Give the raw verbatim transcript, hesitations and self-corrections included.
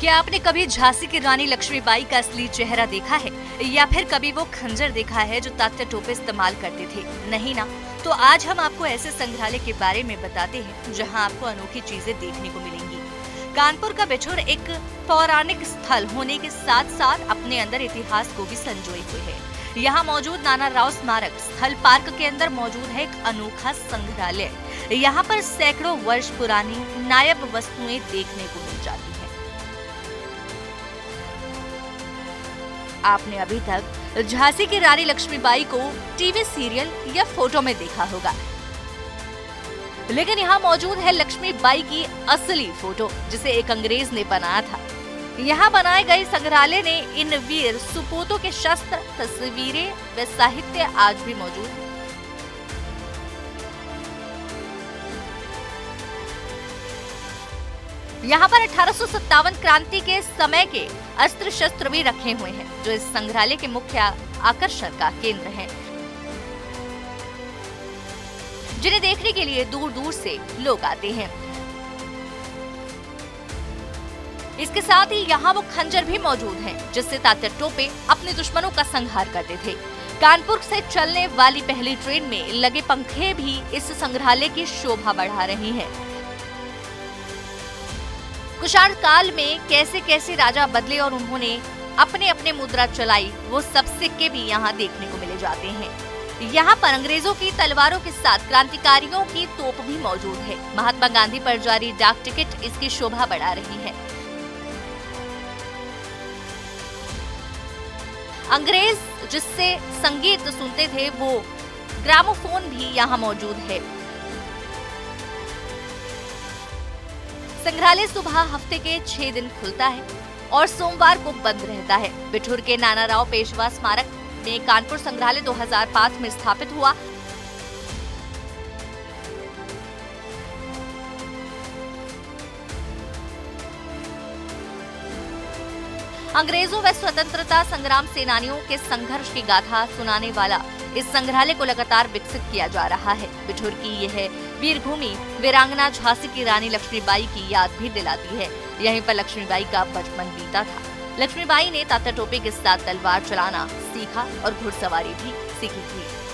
क्या आपने कभी झांसी की रानी लक्ष्मीबाई का असली चेहरा देखा है या फिर कभी वो खंजर देखा है जो तात्या टोपे इस्तेमाल करते थे? नहीं ना? तो आज हम आपको ऐसे संग्रहालय के बारे में बताते हैं जहां आपको अनोखी चीजें देखने को मिलेंगी। कानपुर का बिठूर एक पौराणिक स्थल होने के साथ साथ अपने अंदर इतिहास को भी संजोए हुए है। यहाँ मौजूद नाना राव स्मारक स्थल पार्क के अंदर मौजूद है एक अनोखा संग्रहालय। यहाँ पर सैकड़ों वर्ष पुरानी नायब वस्तुएं देखने को मिल जाती है। आपने अभी तक झांसी की रानी लक्ष्मीबाई को टीवी सीरियल या फोटो में देखा होगा, लेकिन यहाँ मौजूद है लक्ष्मीबाई की असली फोटो जिसे एक अंग्रेज ने बनाया था। यहाँ बनाए गए संग्रहालय ने इन वीर सुपूतों के शस्त्र, तस्वीरें व साहित्य आज भी मौजूद है। यहाँ पर अठारह सौ सत्तावन क्रांति के समय के अस्त्र शस्त्र भी रखे हुए हैं जो इस संग्रहालय के मुख्य आकर्षण का केंद्र हैं, जिन्हें देखने के लिए दूर दूर से लोग आते हैं। इसके साथ ही यहाँ वो खंजर भी मौजूद हैं जिससे तात्या टोपे अपने दुश्मनों का संहार करते थे। कानपुर से चलने वाली पहली ट्रेन में लगे पंखे भी इस संग्रहालय की शोभा बढ़ा रही हैं। कुषाण काल में कैसे कैसे राजा बदले और उन्होंने अपने अपने मुद्रा चलाई, वो सब सिक्के भी यहाँ देखने को मिले जाते हैं। यहाँ पर अंग्रेजों की तलवारों के साथ क्रांतिकारियों की तोप भी मौजूद है। महात्मा गांधी पर जारी डाक टिकट इसकी शोभा बढ़ा रही है। अंग्रेज जिससे संगीत सुनते थे वो ग्रामोफोन भी यहाँ मौजूद है। संग्रहालय सुबह हफ्ते के छह दिन खुलता है और सोमवार को बंद रहता है। बिठूर के नाना राव पेशवा स्मारक में कानपुर संग्रहालय दो हज़ार पाँच में स्थापित हुआ। अंग्रेजों व स्वतंत्रता संग्राम सेनानियों के संघर्ष की गाथा सुनाने वाला इस संग्रहालय को लगातार विकसित किया जा रहा है। बिठूर की यह वीरभूमि वीरांगना झांसी की रानी लक्ष्मीबाई की याद भी दिलाती है। यहीं पर लक्ष्मीबाई का बचपन बीता था। लक्ष्मीबाई ने तात्या टोपे के साथ तलवार चलाना सीखा और घुड़सवारी भी सीखी थी।